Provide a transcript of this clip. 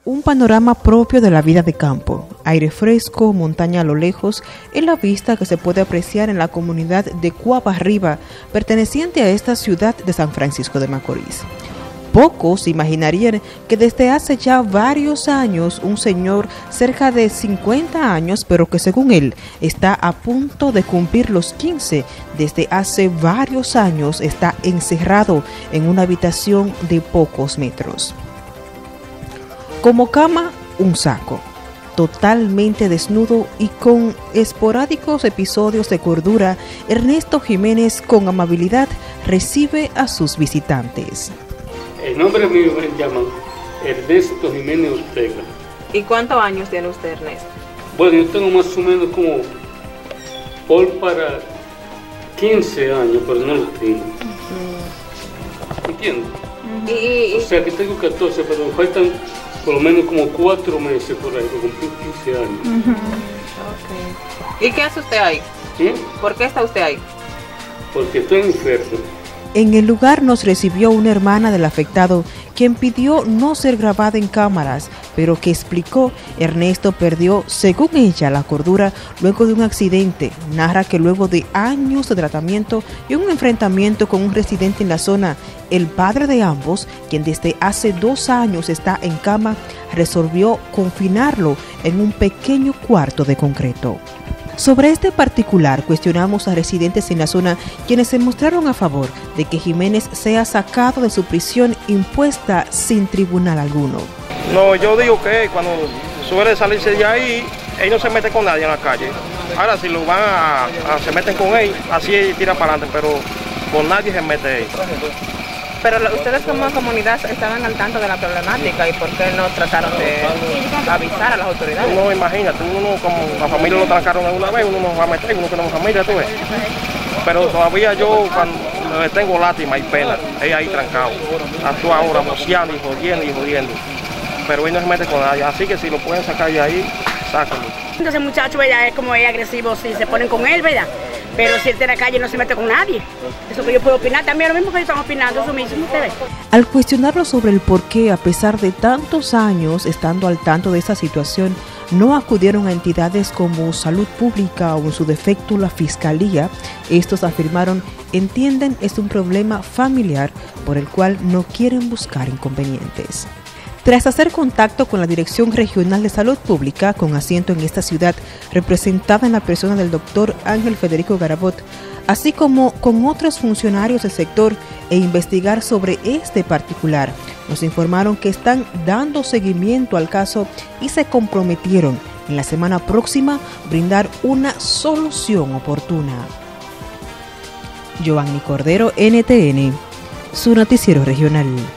Un panorama propio de la vida de campo, aire fresco, montaña a lo lejos, es la vista que se puede apreciar en la comunidad de Cuapa Arriba, perteneciente a esta ciudad de San Francisco de Macorís. Pocos imaginarían que desde hace ya varios años un señor cerca de 50 años, pero que según él está a punto de cumplir los 15, desde hace varios años está encerrado en una habitación de pocos metros. Como cama, un saco, totalmente desnudo y con esporádicos episodios de cordura, Ernesto Jiménez con amabilidad recibe a sus visitantes. El nombre mío me llama Ernesto Jiménez Ortega. ¿Y cuántos años tiene usted, Ernesto? Bueno, yo tengo más o menos como para 15 años, pero no lo tengo. ¿Entiendes? O sea que tengo 14, pero me faltan por lo menos como 4 meses por ahí, para cumplir 15 años. ¿Y qué hace usted ahí? ¿Sí? ¿Por qué está usted ahí? Porque estoy enfermo. En el lugar nos recibió una hermana del afectado, quien pidió no ser grabada en cámaras, pero que explicó Ernesto perdió, según ella, la cordura luego de un accidente. Narra que luego de años de tratamiento y un enfrentamiento con un residente en la zona, el padre de ambos, quien desde hace 2 años está en cama, resolvió confinarlo en un pequeño cuarto de concreto. Sobre este particular cuestionamos a residentes en la zona quienes se mostraron a favor de que Jiménez sea sacado de su prisión impuesta sin tribunal alguno. No, yo digo que cuando suele salirse de ahí, él no se mete con nadie en la calle. Ahora si lo van se meten con él, así él tira para adelante, pero con nadie se mete él. Pero ustedes como comunidad estaban al tanto de la problemática, ¿y por qué no trataron de avisar a las autoridades? No, imagínate, uno como la familia lo trancaron alguna vez, uno no va a meter, uno que no es familia, tú ves. Pero todavía yo cuando le tengo lástima y pena, él ahí trancado, actúa ahora boceando y jodiendo. Pero él no se mete con nadie, así que si lo pueden sacar de ahí, sáquenlo. Entonces el muchacho, ¿verdad? Es como es agresivo si se ponen con él, ¿verdad? Pero si él está en la calle no se mete con nadie. Eso que yo puedo opinar también, lo mismo que ellos están opinando, eso mismo ustedes. Al cuestionarlo sobre el por qué, a pesar de tantos años estando al tanto de esta situación, no acudieron a entidades como Salud Pública o en su defecto la Fiscalía, estos afirmaron entienden es un problema familiar por el cual no quieren buscar inconvenientes. Tras hacer contacto con la Dirección Regional de Salud Pública, con asiento en esta ciudad, representada en la persona del doctor Ángel Federico Garabot, así como con otros funcionarios del sector, e investigar sobre este particular, nos informaron que están dando seguimiento al caso y se comprometieron en la semana próxima brindar una solución oportuna. Giovanni Cordero, NTN, su noticiero regional.